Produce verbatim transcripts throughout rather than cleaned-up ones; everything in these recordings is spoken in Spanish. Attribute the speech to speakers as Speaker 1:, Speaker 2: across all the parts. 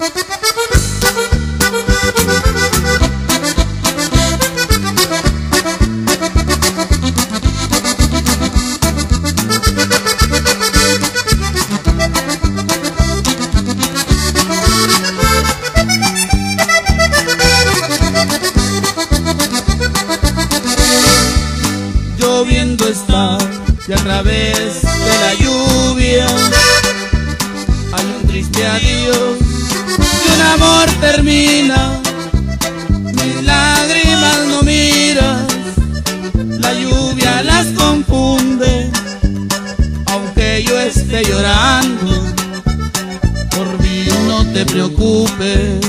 Speaker 1: Lloviendo está y a través de la lluvia hay un triste adiós y un amor termina. Mis lágrimas no miras, la lluvia las confunde. Aunque yo esté llorando, por mí no te preocupes.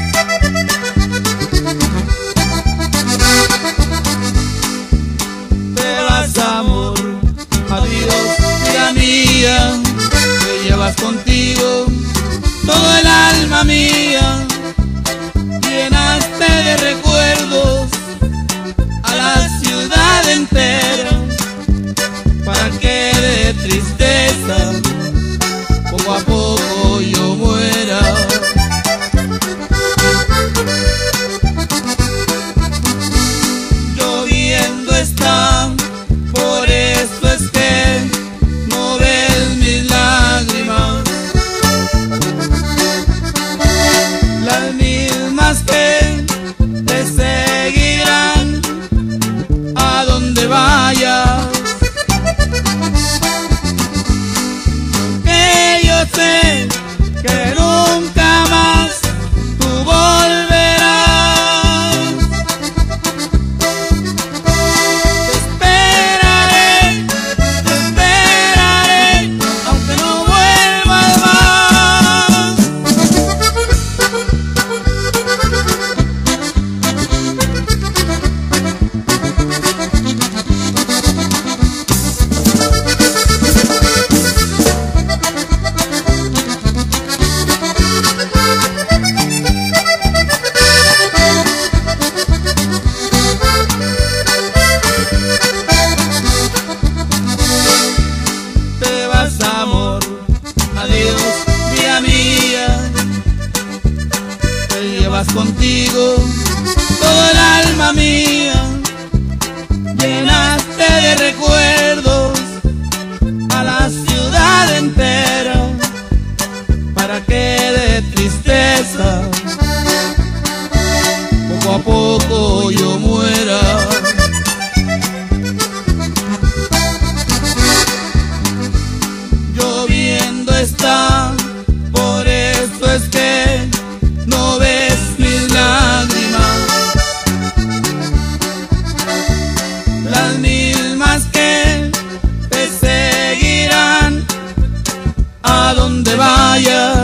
Speaker 1: Amor, adiós, vida mía, te llevas contigo todo el alma mía, llenaste de recuerdos a la ciudad entera, para que de tristeza poco a poco yo muera. Lloviendo está, por eso es que no ves mis lágrimas, las mismas que te seguirán a donde vayas. Que yo sé que nunca más tú volverás. Amor, adiós, vida mía, te llevas contigo todo el alma mía, llenaste de recuerdos a la ciudad entera, para que de tristeza poco a poco yo muera. Lloviendo está, por eso es que no ves mis lágrimas, las mismas que te seguirán a donde vayas.